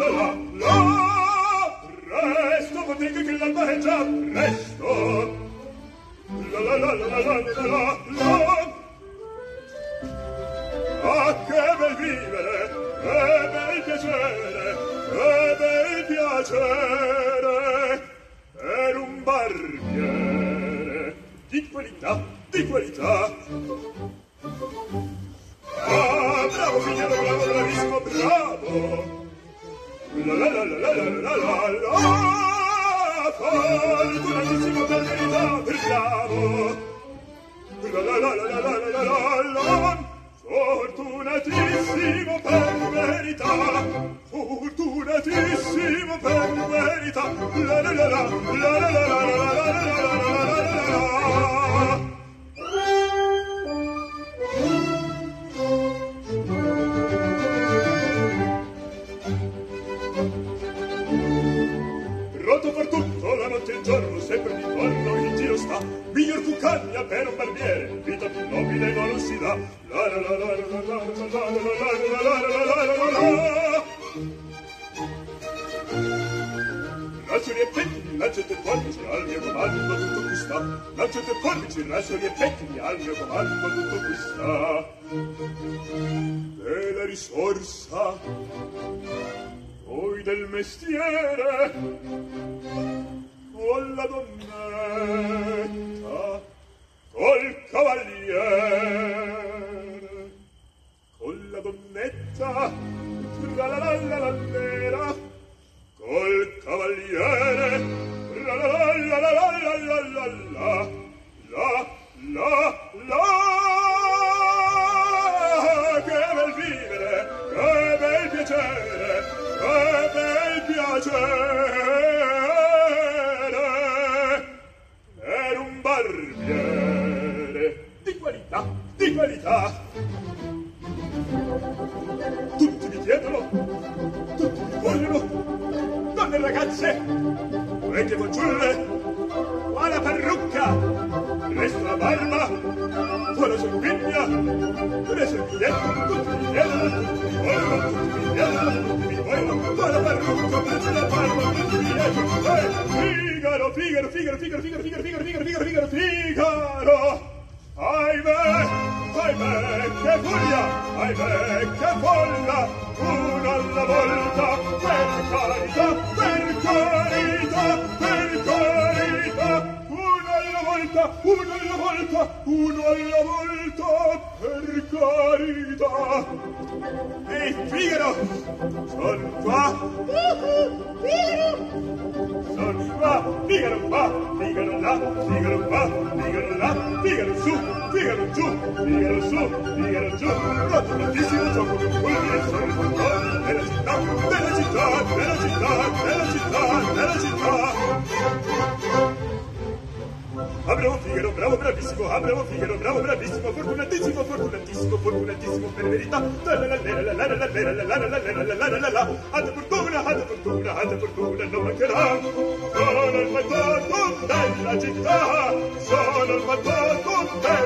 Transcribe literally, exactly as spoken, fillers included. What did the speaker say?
la la presto potrei che l'alba è già presto la la la la la la la la ah che bel vivere che bel piacere che bel piacere per un barbiere di qualità di qualità ah bravo figliolo bravo bravissimo bravo la la la la la la la la la fortunatissimo per verità bravo la la la la la la la la la fortunatissimo per verità fortunatissimo per verità la la la la la la la la la pronto per tutto la notte e il giorno sempre di torno in giro sta miglior cuccagna per un barbiere vita più nobile non si dà la la la la la la la la la la la rassoli e pettini lancette e forbici al mio comando tutto qui sta lancette e forbici rassoli e pettini al mio comando tutto qui sta e la risorsa poi del mestiere con la donnetta col cavaliere con la donnetta tra la la la la nera col cavaliere tra la la la la la la la la la la la che bel vivere che bel piacere che bel piacere per un barbiere di qualità, di qualità. Tutti mi chiedono, tutti mi vogliono, donne e ragazze, vecchie fanciulle, qua la parrucca, presto la barba, qua la sanguigna, presto il biglietto, tutti mi chiedono, tutti mi vogliono, tutti mi chiedono, tutti mi vogliono, qua la parrucca, presto la barba, tutti mi chiedono, eh, Figaro, Figaro, Figaro, Figaro, Figaro, Figaro, Figaro, Figaro, Figaro, Figaro, Figaro, ahimè, ahimè, che furia, ahimè, che folla, uno alla volta, per carità, per carità, per carità, uno alla volta, uno alla volta, uno alla volta, per carità. Ehi, Figaro, son qua, Figaro, son qua, Figaro qua, Figaro là, Figaro qua, Figaro là, Figaro su, Figaro giù, Figaro su, Figaro giù, pronto tantissimo gioco che fulmine sono il fantone della città, della città, della città, della città, della città. Ah, bravo Figaro, bravo bravissimo, ah, bravo Figaro, bravo bravissimo, fortunatissimo, fortunatissimo, fortunatissimo per verità. Alta fortuna, alta fortuna, alta fortuna non mancherà. Sono il fantasma della città, sono il fantasma della